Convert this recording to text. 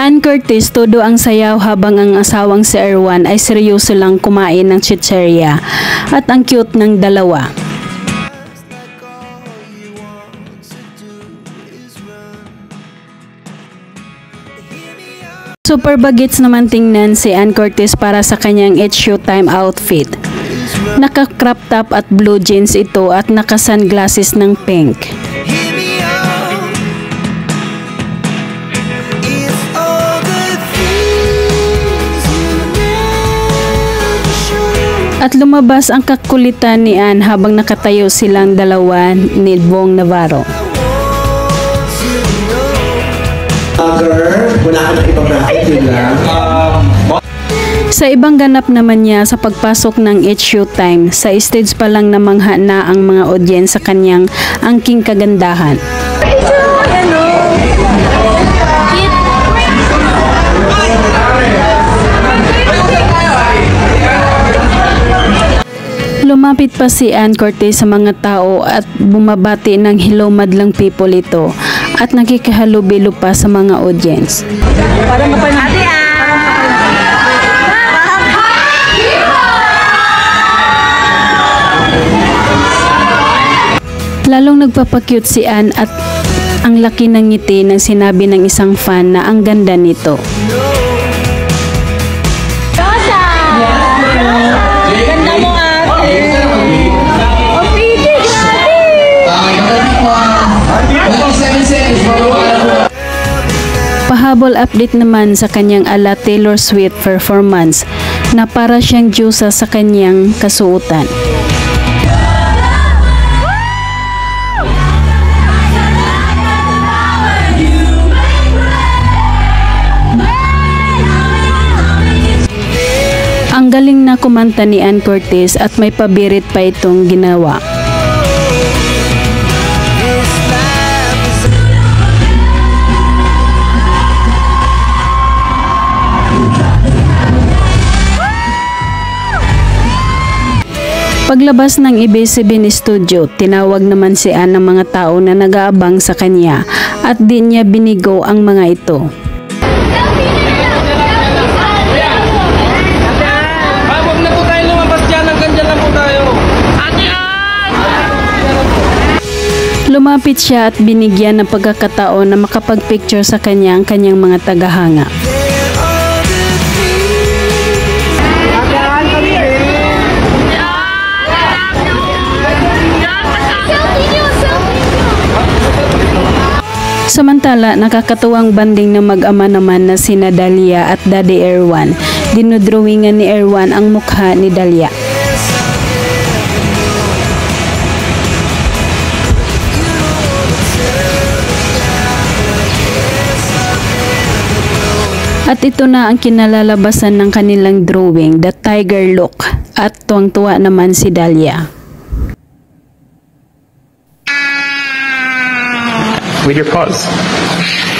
Ann Curtis, todo ang sayaw habang ang asawang si Erwan ay seryoso lang kumain ng chicheria at ang cute ng dalawa. Super bagets naman tingnan si Ann Curtis para sa kanyang It's Showtime outfit. Naka-crop top at blue jeans ito at naka-sunglasses ng pink. At lumabas ang kakulitan ni Ann habang nakatayo silang dalawa ni Bong Navarro. Sa ibang ganap naman niya sa pagpasok ng It's Showtime, sa stage pa lang namangha na ang mga audience sa kanyang angking kagandahan. Lumapit pa si Ann Curtis sa mga tao at bumabati ng hello madlang people ito at nakikahalubilo pa sa mga audience. Para mapanati Lalong nagpapakyut si Ann at ang laki ng ngiti nang sinabi ng isang fan na ang ganda nito. Ganda mo ate. Oh, pretty, Pahabol update naman sa kanyang ala Taylor Swift performance na para siyang Diyosa sa kanyang kasuotan. Ang galing na kumanta ni Ann Curtis at may pabirit pa itong ginawa. Paglabas ng ABS-CBN studio, tinawag naman si Ann ng mga tao na nag-aabang sa kanya at di niya binigo ang mga ito. Lumapit siya at binigyan ng pagkakataon na makapag-picture sa kanyang mga tagahanga. Samantala, nakakatuwang banding na mag-ama naman na sina Dalia at Daddy Erwan. Dinodrawingan ni Erwan ang mukha ni Dalia. At ito na ang kinalalabasan ng kanilang drawing, the tiger look, at tuwang-tuwa naman si Dalia. With your paws.